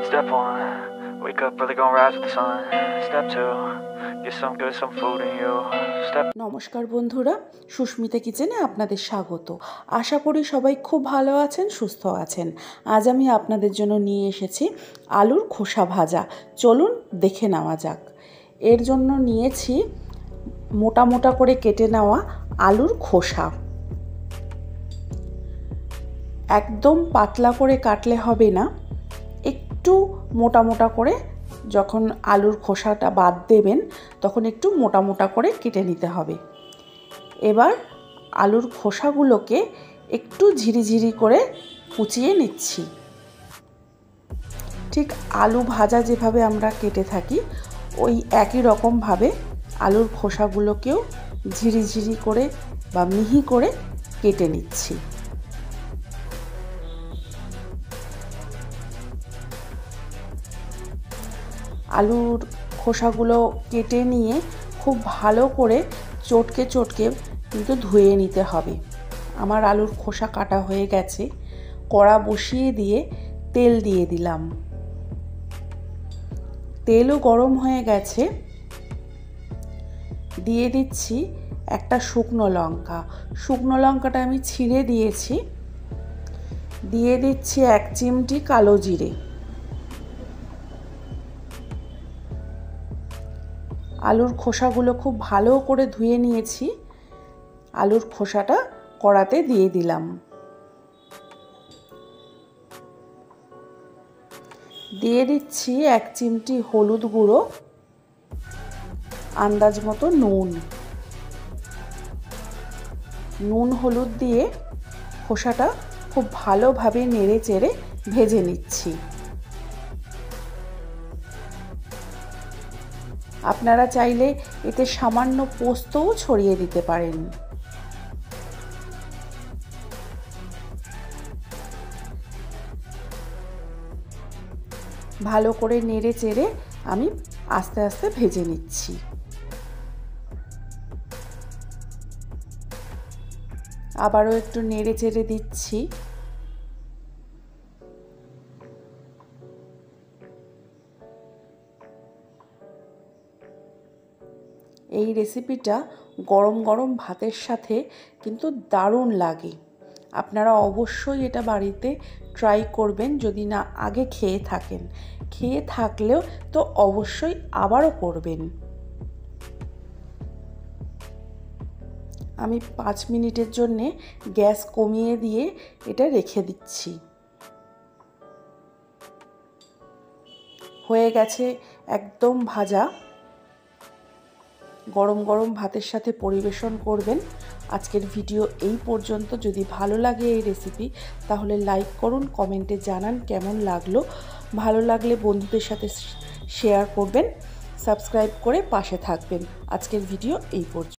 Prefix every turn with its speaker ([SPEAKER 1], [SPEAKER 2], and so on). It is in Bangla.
[SPEAKER 1] Step 1, wake up early, gonna rise with the sun. Step 2, get some good, some food in you. Step
[SPEAKER 2] নমস্কার বন্ধুরা, সুস্মিতা কিচেনে আপনাদের স্বাগত। আশা করি সবাই খুব ভালো আছেন, সুস্থ আছেন। আজ আমি আপনাদের জন্য নিয়ে এসেছি আলুর খোসা ভাজা। চলুন দেখে নেওয়া যাক। এর জন্য নিয়েছি মোটা মোটা করে কেটে নেওয়া আলুর খোসা। একদম পাতলা করে কাটলে হবে না, একটু মোটা মোটা করে যখন আলুর খোসাটা বাদ দেবেন তখন একটু মোটা মোটা করে কেটে নিতে হবে। এবার আলুর খোসাগুলোকে একটু ঝিরিঝিরি করে কুচিয়ে নিচ্ছি। ঠিক আলু ভাজা যেভাবে আমরা কেটে থাকি ওই একই রকমভাবে আলুর খোসাগুলোকেও ঝিরিঝিরি করে বা মিহি করে কেটে নিচ্ছি। আলুর খোসাগুলো কেটে নিয়ে খুব ভালো করে চটকে চটকে কিন্তু ধুয়ে নিতে হবে। আমার আলুর খোসা কাটা হয়ে গেছে। কড়া বসিয়ে দিয়ে তেল দিয়ে দিলাম। তেলও গরম হয়ে গেছে। দিয়ে দিচ্ছি একটা শুকনো লঙ্কা। শুকনো লঙ্কাটা আমি ছিঁড়ে দিয়েছি। দিয়ে দিচ্ছি 1 চিমটি কালো জিরে। আলুর খোসাগুলো খুব ভালো করে ধুয়ে নিয়েছি। আলুর খোসাটা কড়াতে দিয়ে দিলাম। দিয়ে দিচ্ছি 1 চিমটি হলুদ গুঁড়ো, আন্দাজ মতো নুন হলুদ দিয়ে খোসাটা খুব ভালোভাবে নেড়ে চেড়ে ভেজে নিচ্ছি। আপনারা চাইলে এতে সামান্য পোস্তও ছড়িয়ে দিতে পারেন। ভালো করে নেড়ে চেড়ে আমি আস্তে আস্তে ভেজে নিচ্ছি। আবারও একটু নেড়ে চেড়ে দিচ্ছি। এই রেসিপিটা গরম গরম ভাতের সাথে কিন্তু দারুণ লাগে। আপনারা অবশ্যই এটা বাড়িতে ট্রাই করবেন যদি না আগে খেয়ে থাকেন। খেয়ে থাকলেও তো অবশ্যই আবারও করবেন। আমি 5 মিনিটের জন্যে গ্যাস কমিয়ে দিয়ে এটা রেখে দিচ্ছি। হয়ে গেছে একদম ভাজা। গরম গরম ভাতের সাথে পরিবেশন করবেন। আজকের ভিডিও এই পর্যন্ত। যদি ভালো লাগে এই রেসিপি তাহলে লাইক করুন, কমেন্টে জানান কেমন লাগলো। ভালো লাগলে বন্ধুদের সাথে শেয়ার করবেন, সাবস্ক্রাইব করে পাশে থাকবেন। আজকের ভিডিও এই পর্যন্ত।